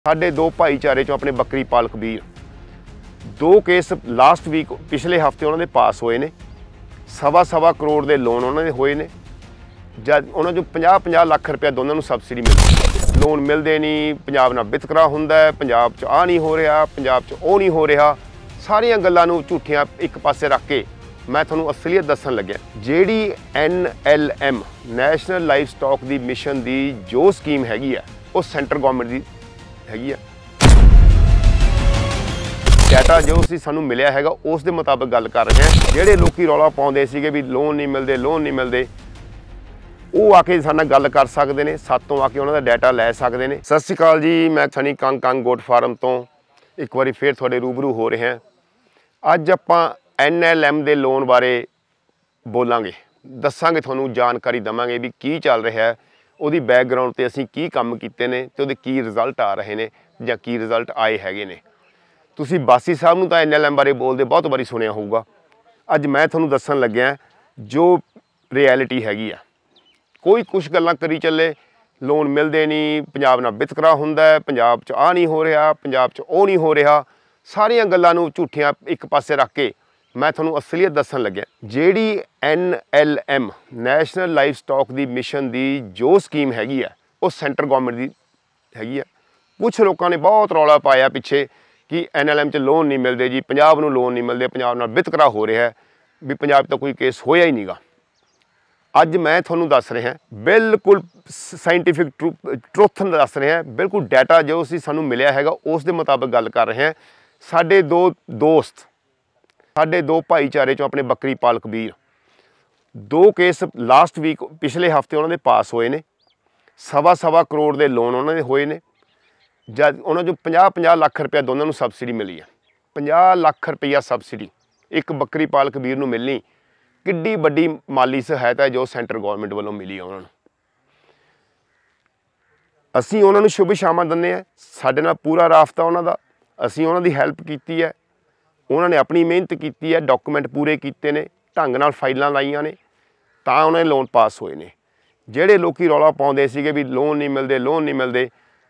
साढ़े दो भाईचारे चों अपने बकरी पालक वीर दो केस लास्ट वीक पिछले हफ्ते उन्होंने पास होए ने। सवा करोड़ के लोन उन्होंने होए ने। जब उन्होंने 50 लाख रुपया दोनों को सबसिडी मिलती, लोन मिलते नहीं, पंजाब नाल वितकरा हुंदा है, पंजाब च आ नहीं हो रहा, पंजाब च ओ नहीं हो रहा, सारिया गल्लां नूं झूठियां एक पासे रख के मैं तुहानूं असलीयत दस्सण लग्या। जिहड़ी NLM नैशनल लाइफ स्टॉक दी मिशन दी जो स्कीम हैगी है वो सेंटर गवर्नमेंट दी हैगी है। डाटा जो असीं सानूं मिलिया हैगा उस दे मुताबिक गल कर रहे हैं। जिहड़े लोकी रौला पाउंदे सीगे भी लोन नहीं मिलते, लोन नहीं मिलते, वो आके साडे नाल गल कर सकते हैं, सातों आके उन्हों का डाटा लै सकते हैं। सत श्री अकाल जी, मैं सनी कंग गोट फार्म तो एक बार फिर थोड़े रूबरू हो रहे हैं। अज आपां NLM के लोन बारे बोलांगे, दसांगे, थोनों जानकारी देवांगे भी की चल रहा है, उहदी बैकग्राउंड ते असीं की काम कीते ने ते उहदे की रिजल्ट आ रहे हैं जां की रिजल्ट आए हैगे ने। तुसीं बासी साहब नूं तां NLM बारे बोलदे बहुत बारी सुनिया होऊगा। अज मैं थोनों दस्सण लग्या जो रियलिटी हैगी आ। कोई कुछ गल्लां करी चले, लोन मिलते नहीं, पंजाब नाल वितकरा हुंदा है, पंजाब च आ नहीं हो रहा, पंजाब च ओ नहीं हो रहा, सारिया गल्लां नूं झूठियां एक पासे रख के मैं तुहानूं असलीयत दस्सण लग्या। जिहड़ी NLM नैशनल लाइफ स्टॉक दी मिशन दी जो स्कीम हैगी है वो सेंटर गवर्नमेंट दी हैगी है। कुछ लोगों ने बहुत रौला पाया पिछे कि NLM च लोन नहीं मिलते जी, पंजाब नूं लोन नहीं मिलते, पंजाब नाल वितकरा हो रहा है, भी पंजाब तो कोई केस होया ही नहीं गा। अज मैं तुहानूं दस रहा बिल्कुल साइंटिफिक ट्रुथ दस रहे हैं, बिल्कुल डाटा जो असीं सानूं मिलिया हैगा उस दे मुताबिक गल कर रहे हैं। साडे दो दोस्त, साडे दो भाईचारे चों अपने बकरी पालक वीर दो केस लास्ट वीक पिछले हफ्ते उन्होंने पास होए ने। सवा करोड़ के लोन उन्होंने होए ने। जब उन्होंने 50 लाख रुपया दोनों को सबसिडी मिली है। 50 लाख रुपया सबसिडी एक बकरी पालक वीर नूं मिलनी किड्डी वड्डी माली सहायता है जो सेंटर गवर्नमेंट वालों मिली है। उन्होंने असीं उन्होंने शुभ शामा दिंदे आ, साडे नाल पूरा राफता उन्हों का, असीं उन्हों दी हैल्प कीती है, उन्होंने अपनी मेहनत की है, डॉक्यूमेंट पूरे किए ने, ढंग नाल फाइलां लाइयां ने, तां उन्होंने लोन पास होए ने। जिहड़े लोकी रौला पाउंदे सीगे भी लोन नहीं मिलते, लोन नहीं मिलते,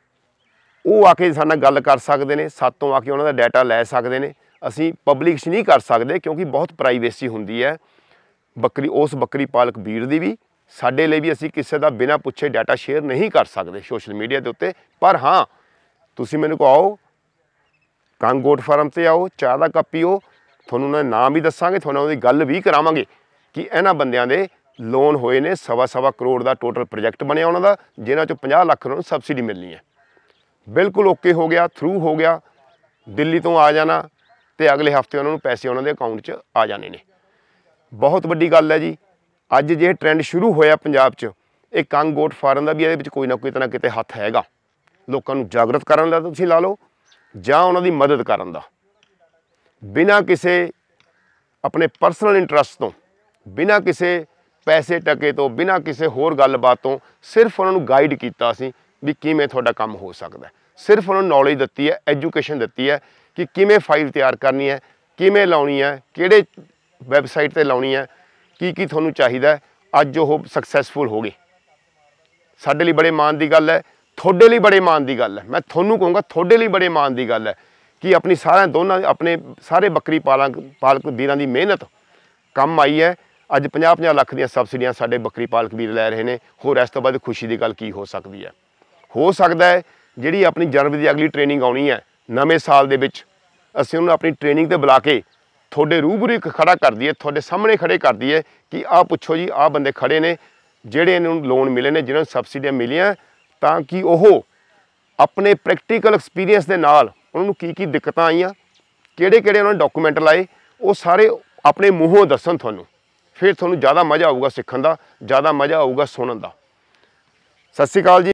वो आके साडे नाल गल कर सकते हैं, सातों आके उन्हों का डाटा लै सकते हैं। असीं पब्लिश नहीं कर सकते क्योंकि बहुत प्राइवेसी हुंदी है उस बकरी पालक वीर दी भी, साडे लई भी। असीं किसी का बिना पुछे डाटा शेयर नहीं कर सकते सोशल मीडिया के उत्ते। पर हाँ, तुसीं मैनूं को आओ कंग गोट फार्म से आओ, चाह का कप पीओ, थोनों उन्होंने नाम भी दसांगे, थोनों उहदी गल भी करावांगे कि इन्हां बंदियां दे लोन होए ने। सवा करोड़ का टोटल प्रोजैक्ट बनया उन्हों का, जिन्हां चों 50 लाख उन्होंने सबसिडी मिलनी है। बिल्कुल ओके हो गया, थ्रू हो गया, दिल्ली तो आ जाना तो अगले हफ्ते उन्होंने पैसे उन्होंने अकाउंट च आ जाने ने। बहुत वड्डी गल है जी। अज जे ट्रेंड शुरू होया पंजाब च, एक कंग गोट फार्म का भी ये कोई ना कोई किते हत्थ हैगा। लोगों को जागृत करन दा तुसीं ला लो जां उन्हां दी मदद करन दा। बिना किसी अपने परसनल इंटरस्ट तो, बिना किसी पैसे टके तो, बिना किसी होर गलबात तो सिर्फ उन्होंने गाइड किया असीं भी किवें तुहाडा काम हो सकता है। सिर्फ उन्होंने नॉलेज दिती है, एजुकेशन दिती है कि किवें फाइल तैयार करनी है, किवें लाउणी है, किहड़े वैबसाइट ते लाउणी है, की तुहानूं चाहीदा। अज वो सक्सैसफुल हो गए। साडे लई बड़े माण दी गल है, थोड़े लिए बड़े मान की गल है। मैं थोनू कहूँगा थोड़े लिए बड़े मान की गल है कि अपनी सारे दोनों अपने सारे बकरी पालक वीरां की मेहनत कम आई है। अज 50 लाख दी सबसिडियां साडे बकरी पालक वीर लै रहे हैं। होर इस तो बाद खुशी की गल की हो सकती है। हो सकता है जिहड़ी अपनी जनवरी की अगली ट्रेनिंग आनी है नवे साल दे विच, असीं उन्हें अपनी ट्रेनिंग ते बुला के थोड़े रूबरू खड़ा कर दिए, थोड़े सामने खड़े कर दिए कि आ पुछो जी, आ बंदे खड़े ने जिहड़े इन्होंने लोन मिले ने, जिन्होंने सबसिडियां मिलियां, ताकि वो अपने प्रैक्टिकल एक्सपीरियंस के नाल उन्होंने की दिक्कतां आईयां, किहड़े-किहड़े उन्होंने डॉक्यूमेंट लाए, वो सारे अपने मूँहों दसन तुहानूं। फिर तुहानूं ज़्यादा मज़ा आऊगा सीखण दा, ज़्यादा मज़ा आऊगा सुनन दा। सत श्री अकाल जी।